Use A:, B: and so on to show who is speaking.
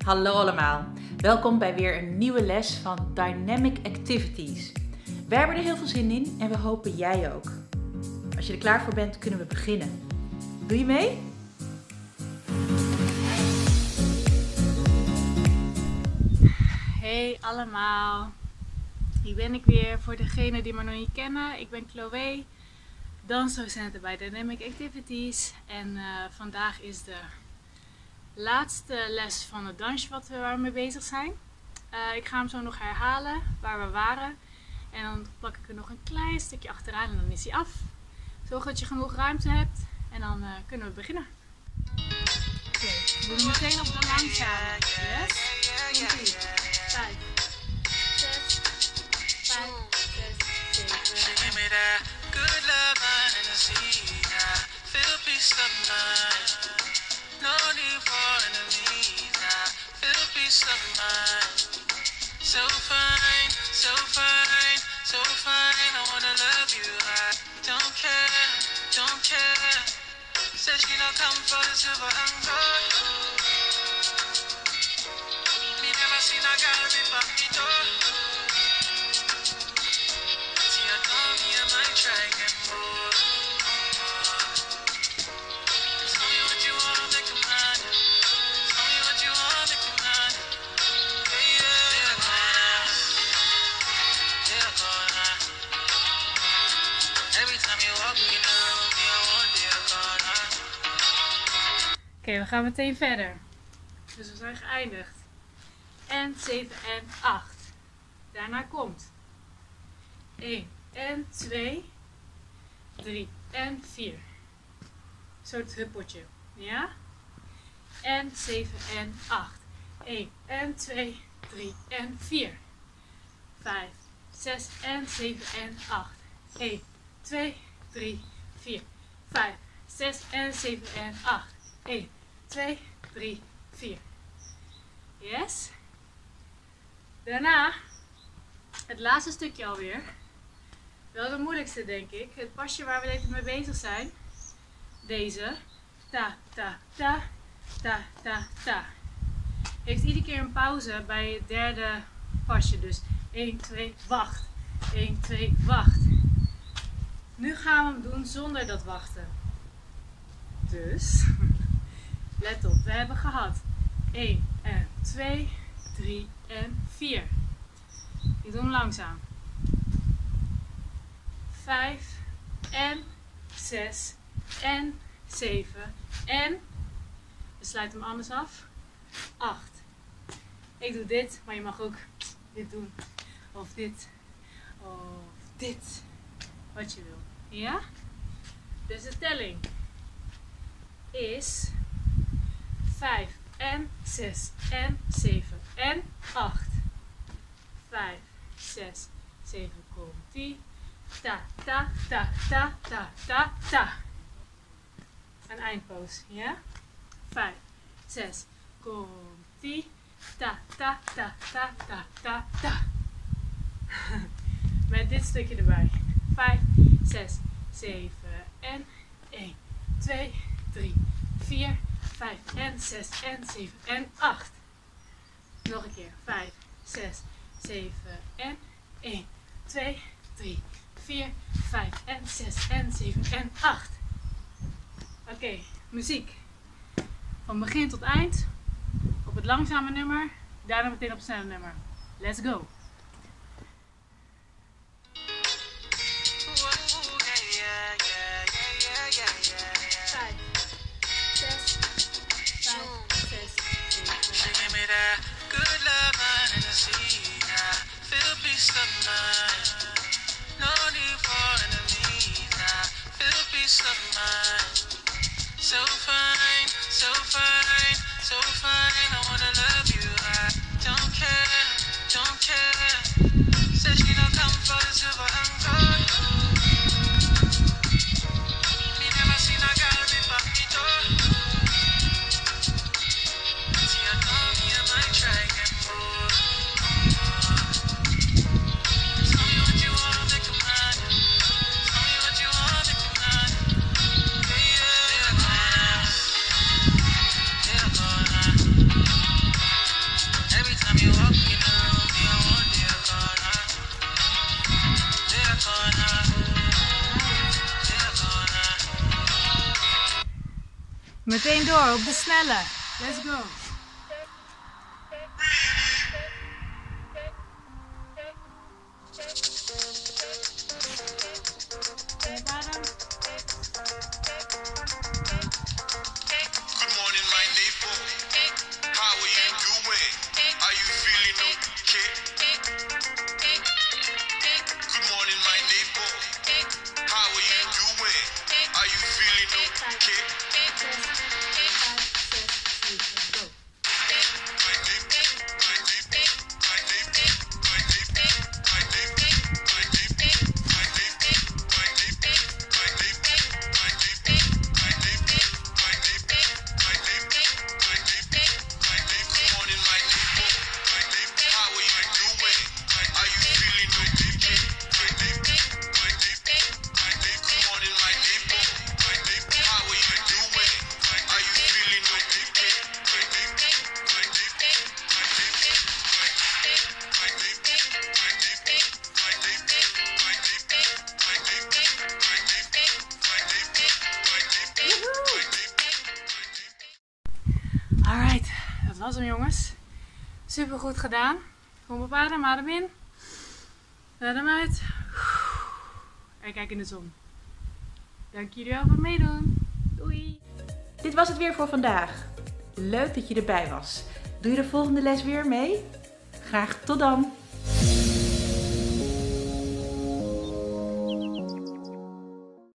A: Hallo allemaal, welkom bij weer een nieuwe les van Dynamic Activities. Wij hebben er heel veel zin in en we hopen jij ook. Als je er klaar voor bent, kunnen we beginnen. Doe je mee?
B: Hey allemaal, hier ben ik weer voor degenen die me nog niet kennen. Ik ben Chloe, dansdocent bij Dynamic Activities en vandaag is de laatste les van het dansje waar we mee bezig zijn. Ik ga hem zo nog herhalen waar we waren en dan plak ik er nog een klein stukje achteraan en dan is hij af. Zorg dat je genoeg ruimte hebt en dan kunnen we beginnen. Oké, we doen meteen op de langzame. Yes? 5, 6, 5, 6, 7.
C: Good love, feel peace of mind. No need for enemies. Feel peace of mind. So fine, so fine, so fine. I wanna love you. I don't care, don't care. Said she don't come for the silver and gold. Me never seen a girl before me door. See, I told me I might try again more. Tell me what you want, make a man. Tell me what you want, make a man. Yeah, yeah, yeah, corner. Every time you walk me down, me I want your corner.
B: Oké, we gaan meteen verder. Dus we zijn geëindigd. En 7 en 8. Daarna komt 1 en 2, 3 en 4. Een soort huppeltje. Ja? En 7 en 8. 1 en 2, 3 en 4. 5, 6 en 7 en 8. 1, 2, 3, 4. 5, 6 en 7 en 8. 1, 2, 3, 4. Yes? Daarna, het laatste stukje alweer. Wel de moeilijkste denk ik. Het pasje waar we even mee bezig zijn. Deze. Ta, ta, ta, ta, ta, ta. Heeft iedere keer een pauze bij het derde pasje. Dus 1, 2, wacht. 1, 2, wacht. Nu gaan we hem doen zonder dat wachten. Dus, let op. We hebben gehad 1 en 2, 3 en 4. Ik doe hem langzaam. 5 en 6 en 7 en, we sluiten hem anders af, 8. Ik doe dit, maar je mag ook dit doen. Of dit. Of dit. Wat je wil. Ja? Dus de telling is 5 en 6 en 7 en 8. 5, 6, 7, komt-ie. Ta, ta, ta, ta, ta, ta, ta. Een eindpoos, ja? 5, 6, komt-ie. Ta, ta, ta, ta, ta, ta, ta. Met dit stukje erbij. 5, 6, 7 en 1, 2, 3, 4, 5 en 6 en 7 en 8. Nog een keer. 5, 6, 7 en 1, 2, 3, 4, 5 en 6 en 7 en 8. Oké, muziek. Van begin tot eind. Op het langzame nummer. Daarna meteen op het snelle nummer. Let's go.
C: So fine, so fine, so fine. I wanna love you. I don't care, don't care. Said she don't come for the silver and gold. Me never seen a girl before me door. See, I told me I might try again more. Tell me what you want, make a man. Tell me what you want, make a man. Yeah, yeah, yeah, yeah.
B: Meteen door op de snelle. Let's go. Adem.
C: Good morning, my neighbor. How are you doing? Are you feeling okay? Good morning, my neighbor. How are you doing? Are you feeling okay?
B: Alright, dat was hem jongens. Super goed gedaan. Kom op adem, adem in. Adem uit. En kijk in de zon. Dank jullie wel voor het meedoen. Doei!
A: Dit was het weer voor vandaag. Leuk dat je erbij was. Doe je de volgende les weer mee? Graag tot dan!